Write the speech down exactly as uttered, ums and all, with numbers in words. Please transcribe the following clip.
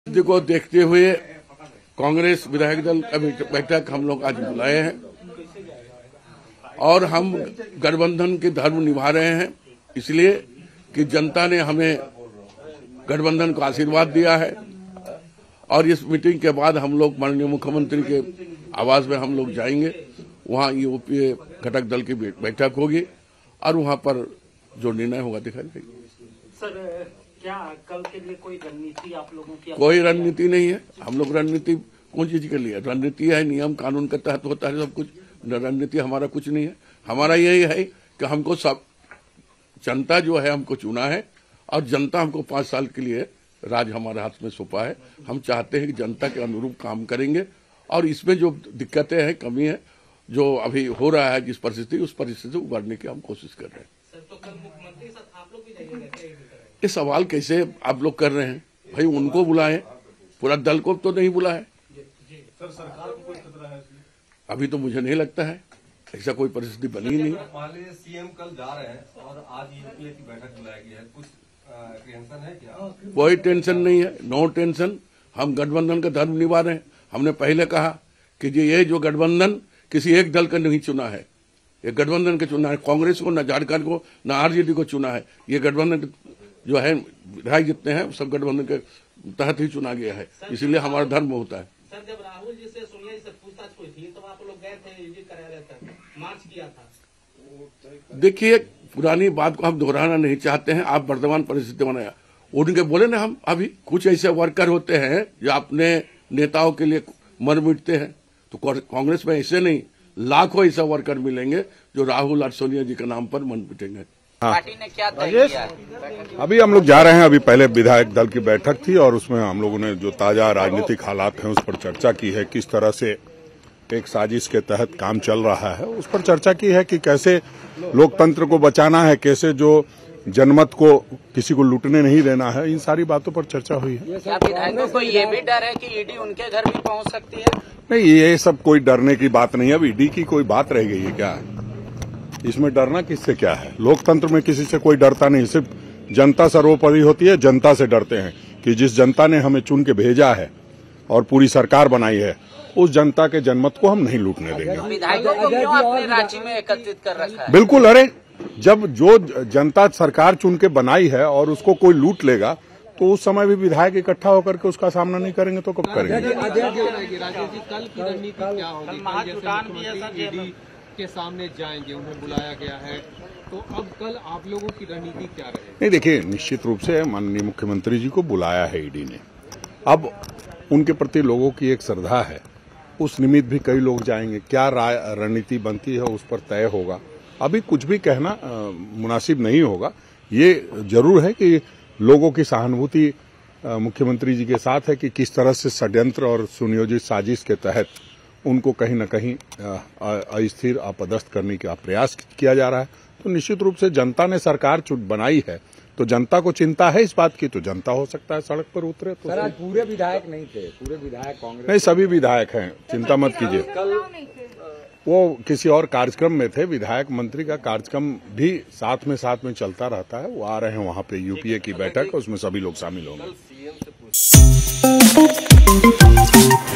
स्थिति को देखते हुए कांग्रेस विधायक दल का बैठक हम लोग आज बुलाए हैं और हम गठबंधन के धर्म निभा रहे हैं, इसलिए कि जनता ने हमें गठबंधन को आशीर्वाद दिया है। और इस मीटिंग के बाद हम लोग माननीय मुख्यमंत्री के आवास में हम लोग जाएंगे, वहां यूपीए घटक दल की बैठक होगी और वहां पर जो निर्णय होगा दिखाई देगी। सर, क्या कल के लिए कोई रणनीति आप लोगों की? कोई रणनीति नहीं है। हम लोग रणनीति कौन चीज के लिए? रणनीति है नियम कानून के तहत होता है सब कुछ। रणनीति हमारा कुछ नहीं है। हमारा यही है कि हमको सब जनता जो है हमको चुना है और जनता हमको पांच साल के लिए राज हमारे हाथ में सौंपा है। हम चाहते हैं कि जनता के अनुरूप काम करेंगे और इसमें जो दिक्कतें हैं, कमी है, जो अभी हो रहा है जिस परिस्थिति, उस परिस्थिति से उबरने की हम कोशिश कर रहे हैं। सर, तो कल मुख्यमंत्री साथ आप लोग भी जाइएगा? ये सवाल कैसे आप लोग कर रहे हैं? भाई उनको बुलाएं, पूरा दल को तो नहीं बुलाए। सर, सरकार को कोई खतरा है? अभी तो मुझे नहीं लगता है, ऐसा कोई परिस्थिति बनी ही नहीं। माननीय सीएम कल जा रहे हैं और आज यूपीए की बैठक बुलाई गई है, कुछ टेंशन है क्या? कोई टेंशन नहीं है, नो टेंशन। हम गठबंधन का धर्म निभा रहे हैं। हमने पहले कहा कि ये जो गठबंधन किसी एक दल का नहीं चुना है, ये गठबंधन का चुना है। कांग्रेस को, न झारखंड को, न आरजेडी को चुना है। ये गठबंधन जो है विधायक जितने हैं सब गठबंधन के तहत ही चुना गया है, इसलिए हमारा धर्म होता है। सर, जब राहुल जी से सोनिया जी से पूछताछ हुई थी तो आप लोग गए थे, ईडी कार्यालय तक मार्च किया था। देखिए, पुरानी बात को हम दोहराना नहीं चाहते हैं। आप वर्तमान परिस्थिति बनाया उनके बोले ना, हम अभी कुछ ऐसे वर्कर होते हैं जो अपने नेताओं के लिए मर मिटते हैं, तो कांग्रेस में ऐसे नहीं, लाखों ऐसा वर्कर मिलेंगे जो राहुल और सोनिया जी के नाम पर मन पिटेंगे। हाँ। पार्टी ने क्या तय किया? अभी हम लोग जा रहे हैं। अभी पहले विधायक दल की बैठक थी और उसमें हम लोगों ने जो ताजा राजनीतिक हालात हैं उस पर चर्चा की है, किस तरह से एक साजिश के तहत काम चल रहा है उस पर चर्चा की है कि कैसे लोकतंत्र को बचाना है, कैसे जो जनमत को किसी को लूटने नहीं देना है, इन सारी बातों पर चर्चा हुई है। क्या विधायकों को ये भी डर है कि ईडी उनके घर भी पहुंच सकती है? नहीं, ये सब कोई डरने की बात नहीं है। अब ईडी की कोई बात रह गई है क्या? इसमें डरना किससे क्या है? लोकतंत्र में किसी से कोई डरता नहीं, सिर्फ जनता सर्वोपरि होती है। जनता से डरते हैं कि जिस जनता ने हमें चुन के भेजा है और पूरी सरकार बनाई है, उस जनता के जनमत को हम नहीं लूटने देंगे। विधायकों को क्यों अपने राज्य में एकत्रित कर रखा है? बिल्कुल, अरे जब जो जनता सरकार चुन के बनाई है और उसको कोई लूट लेगा तो उस समय भी विधायक इकट्ठा होकर के उसका सामना नहीं करेंगे तो कब करेंगे? राजेश जी, कल की रणनीति क्या होगी? ईडी के सामने जाएंगे, उन्हें बुलाया गया है, तो अब कल आप लोगों की रणनीति क्या रहेगी? नहीं, देखिए, निश्चित रूप से माननीय मुख्यमंत्री जी को बुलाया है ईडी ने। अब उनके प्रति लोगों की एक श्रद्धा है, उस निमित्त भी कई लोग जाएंगे। क्या रणनीति बनती है उस पर तय होगा। अभी कुछ भी कहना आ, मुनासिब नहीं होगा। ये जरूर है कि लोगों की सहानुभूति मुख्यमंत्री जी के साथ है कि किस तरह से षड्यंत्र और सुनियोजित साजिश के तहत उनको कहीं न कहीं अस्थिर अपदस्थ करने का प्रयास किया जा रहा है। तो निश्चित रूप से जनता ने सरकार बनाई है तो जनता को चिंता है इस बात की, तो जनता हो सकता है सड़क पर उतरे। तो सर, आज पूरे विधायक नहीं थे, पूरे विधायक कांग्रेस नहीं, सभी विधायक हैं, चिंता मत कीजिए। वो किसी और कार्यक्रम में थे। विधायक मंत्री का कार्यक्रम भी साथ में साथ में चलता रहता है। वो आ रहे हैं वहाँ पे यूपीए की बैठक, उसमें सभी लोग शामिल होंगे।